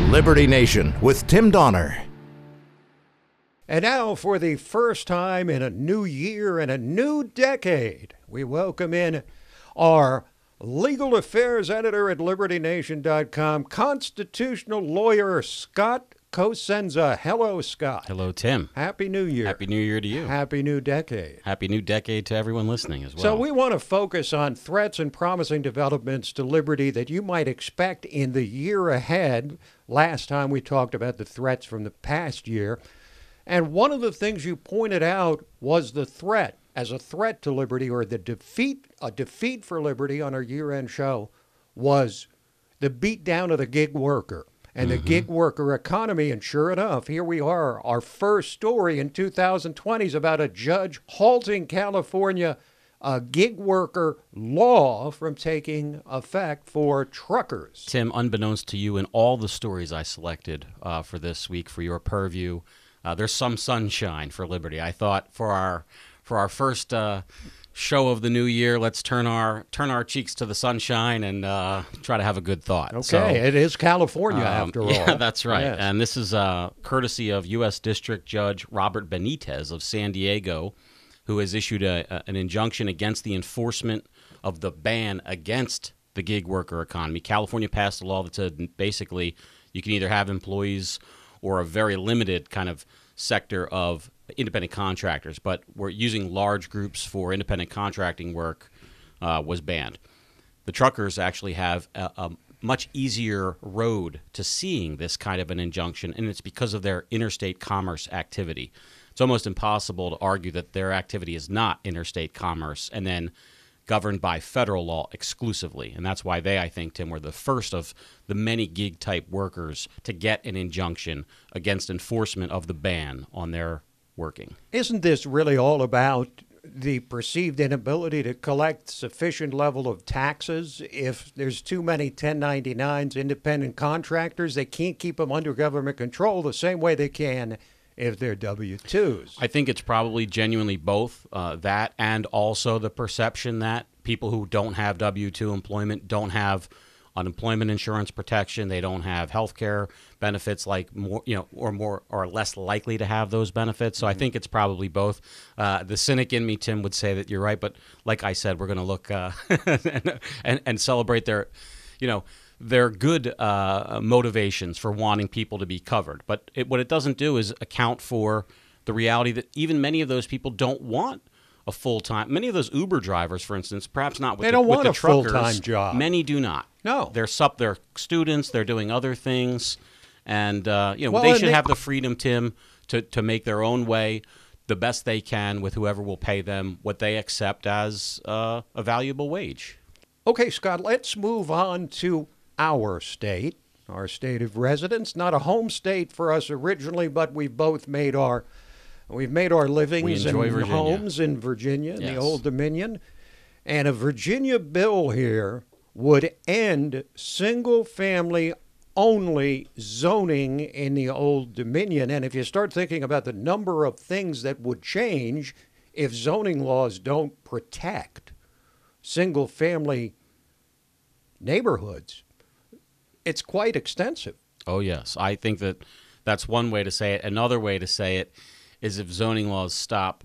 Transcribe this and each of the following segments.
Liberty Nation with Tim Donner. And now, for the first time in a new year and a new decade, we welcome in our legal affairs editor at LibertyNation.com, constitutional lawyer Scott Cosenza. Hello, Scott. Hello, Tim. Happy New Year. Happy New Year to you. Happy New Decade. Happy New Decade to everyone listening as well. So we want to focus on threats and promising developments to liberty that you might expect in the year ahead. Last time we talked about the threats from the past year. And one of the things you pointed out was the threat, as a threat to liberty, or a defeat for liberty on our year-end show, was the beatdown of the gig worker and the gig worker economy. And sure enough, here we are. Our first story in 2020 is about a judge halting California gig worker law from taking effect for truckers. Tim, unbeknownst to you, in all the stories I selected for this week for your purview, there's some sunshine for liberty. I thought for our first show of the new year, let's turn our cheeks to the sunshine and try to have a good thought. Okay, so, it is California after all. Yeah, that's right. Yes. And this is courtesy of U.S. District Judge Robert Benitez of San Diego, who has issued an injunction against the enforcement of the ban against the gig worker economy. California passed a law that said basically you can either have employees or a very limited kind of sector of independent contractors, but we're using large groups for independent contracting work was banned. The truckers actually have a much easier road to seeing this kind of an injunction, and it's because of their interstate commerce activity. It's almost impossible to argue that their activity is not interstate commerce and then governed by federal law exclusively. And that's why they, I think, Tim, were the first of the many gig-type workers to get an injunction against enforcement of the ban on their working. Isn't this really all about the perceived inability to collect sufficient level of taxes? If there's too many 1099s, independent contractors, they can't keep them under government control the same way they can if they're W-2s. I think it's probably genuinely both that and also the perception that people who don't have W-2 employment don't have unemployment insurance protection. They don't have health care benefits like more or less likely to have those benefits. So I think it's probably both. The cynic in me, Tim, would say that you're right. But like I said, we're going to look and celebrate their good motivations for wanting people to be covered. But what it doesn't do is account for the reality that even many of those people don't want a full-time. Many of those Uber drivers, for instance, perhaps not with they don't want the a truckers, full-time job. Many do not. No. They're students. They're doing other things. And, they should have the freedom, Tim, to make their own way the best they can with whoever will pay them what they accept as a valuable wage. Okay, Scott, let's move on to our state of residence. Not a home state for us originally, but we've both made our livings and homes in Virginia, in the Old Dominion. And a Virginia bill here would end single-family only zoning in the Old Dominion. And if you start thinking about the number of things that would change if zoning laws don't protect single-family neighborhoods, it's quite extensive. Oh, yes. I think that's one way to say it. Another way to say it is if zoning laws stop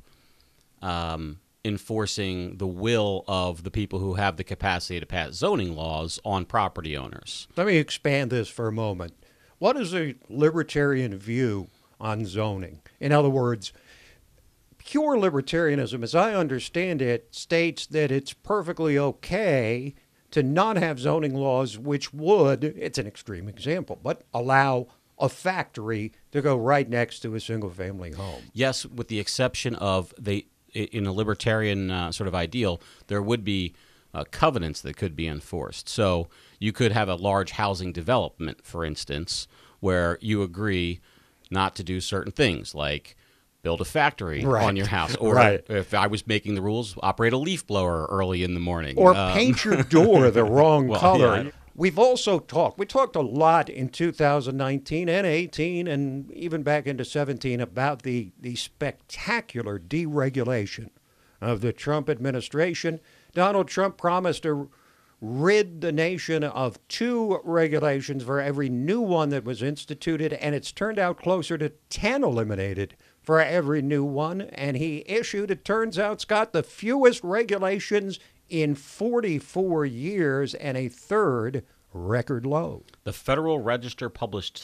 enforcing the will of the people who have the capacity to pass zoning laws on property owners. Let me expand this for a moment. What is a libertarian view on zoning? In other words, pure libertarianism, as I understand it, states that it's perfectly okay to not have zoning laws which would, it's an extreme example, but allow a factory to go right next to a single-family home. Yes, with the exception of in a libertarian sort of ideal, there would be covenants that could be enforced. So you could have a large housing development, for instance, where you agree not to do certain things, like build a factory on your house. Or if I was making the rules, operate a leaf blower early in the morning. Or paint your door the wrong color. Yeah. We've also talked a lot in 2019 and 18 and even back into 17 about the spectacular deregulation of the Trump administration. Donald Trump promised to rid the nation of 2 regulations for every new one that was instituted, and it's turned out closer to 10 eliminated for every new one. And he issued, it turns out, Scott, the fewest regulations in 44 years and a third record low. The Federal Register published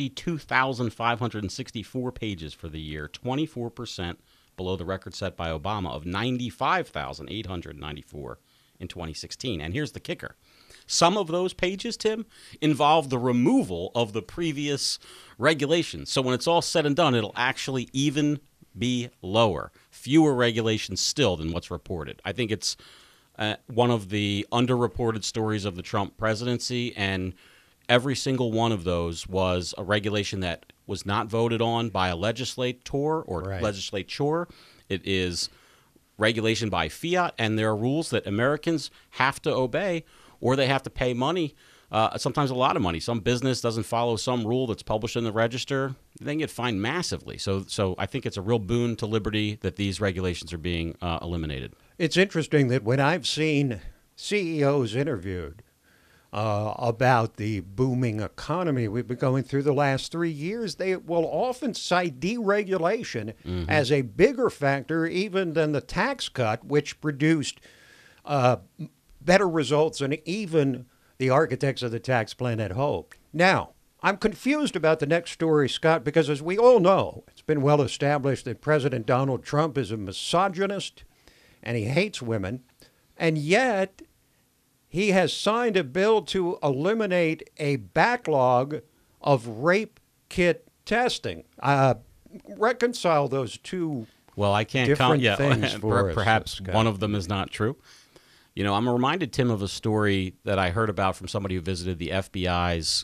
72,564 pages for the year, 24% below the record set by Obama of 95,894 in 2016. And here's the kicker. Some of those pages, Tim, involve the removal of the previous regulations. So when it's all said and done, it'll actually even be lower. Fewer regulations still than what's reported. I think it's one of the underreported stories of the Trump presidency, and every single one of those was a regulation that was not voted on by a legislator or legislature. It is regulation by fiat, and there are rules that Americans have to obey, or they have to pay money, sometimes a lot of money. Some business doesn't follow some rule that's published in the Register, they can get fined massively. So I think it's a real boon to liberty that these regulations are being eliminated. It's interesting that when I've seen CEOs interviewed about the booming economy we've been going through the last 3 years, they will often cite deregulation as a bigger factor even than the tax cut, which produced better results than even the architects of the tax plan had hoped. Now, I'm confused about the next story, Scott, because as we all know, it's been well established that President Donald Trump is a misogynist and he hates women, and yet he has signed a bill to eliminate a backlog of rape kit testing. Reconcile those two. Well, I can't count. Yeah, perhaps us, one of them is not true. You know, I'm reminded, Tim, of a story that I heard about from somebody who visited the FBI's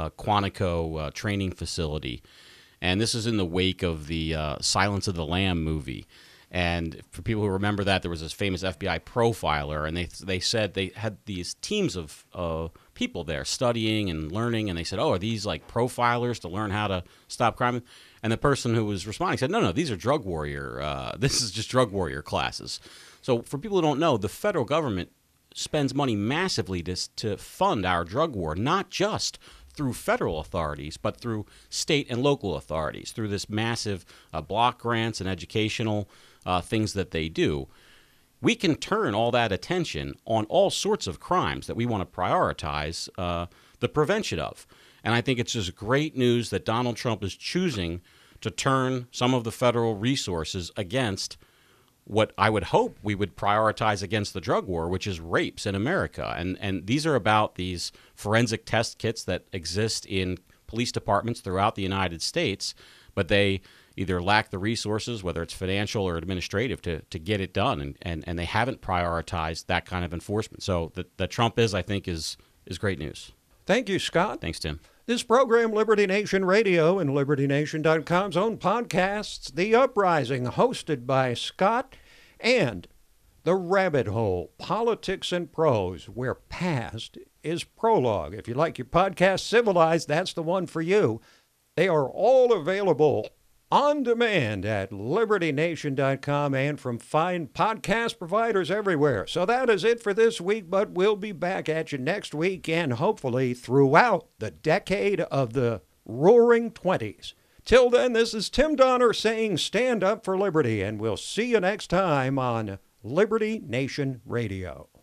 Quantico training facility, and this is in the wake of the Silence of the Lamb movie. And for people who remember that, there was this famous FBI profiler, and they said they had these teams of people there studying and learning, and they said, oh, are these like profilers to learn how to stop crime? And the person who was responding said, no, these are drug warrior. This is just drug warrior classes. So for people who don't know, the federal government spends money massively to fund our drug war, not just through federal authorities, but through state and local authorities, through this massive block grants and educational things that they do. We can turn all that attention on all sorts of crimes that we want to prioritize the prevention of. And I think it's just great news that Donald Trump is choosing to turn some of the federal resources against what I would hope we would prioritize against the drug war, which is rapes in America. And these are about these forensic test kits that exist in police departments throughout the United States, but they either lack the resources, whether it's financial or administrative, to get it done. And they haven't prioritized that kind of enforcement. So that Trump is, I think, is great news. Thank you, Scott. Thanks, Tim. This program, Liberty Nation Radio and LibertyNation.com's own podcasts, The Uprising, hosted by Scott, and The Rabbit Hole, Politics and Prose, where past is prologue. If you like your podcast civilized, that's the one for you. They are all available on demand at LibertyNation.com and from fine podcast providers everywhere. So that is it for this week, but we'll be back at you next week and hopefully throughout the decade of the Roaring 20s. Till then, this is Tim Donner saying stand up for liberty, and we'll see you next time on Liberty Nation Radio.